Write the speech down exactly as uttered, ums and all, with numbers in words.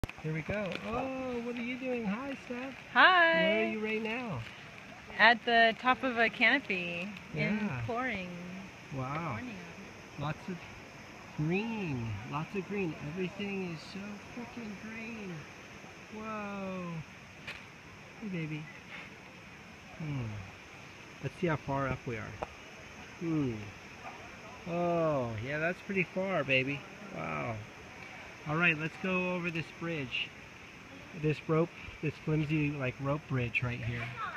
Here we go. Oh, what are you doing? Hi, Steph. Hi. Where are you right now? At the top of a canopy in Yeah. pouring. Wow. Borneo. Lots of green. Lots of green. Everything is so freaking green. Whoa. Hey, baby. Hmm. Let's see how far up we are. Hmm. Oh, yeah, that's pretty far, baby. Wow. All right, let's go over this bridge. This rope, this flimsy like rope bridge right here.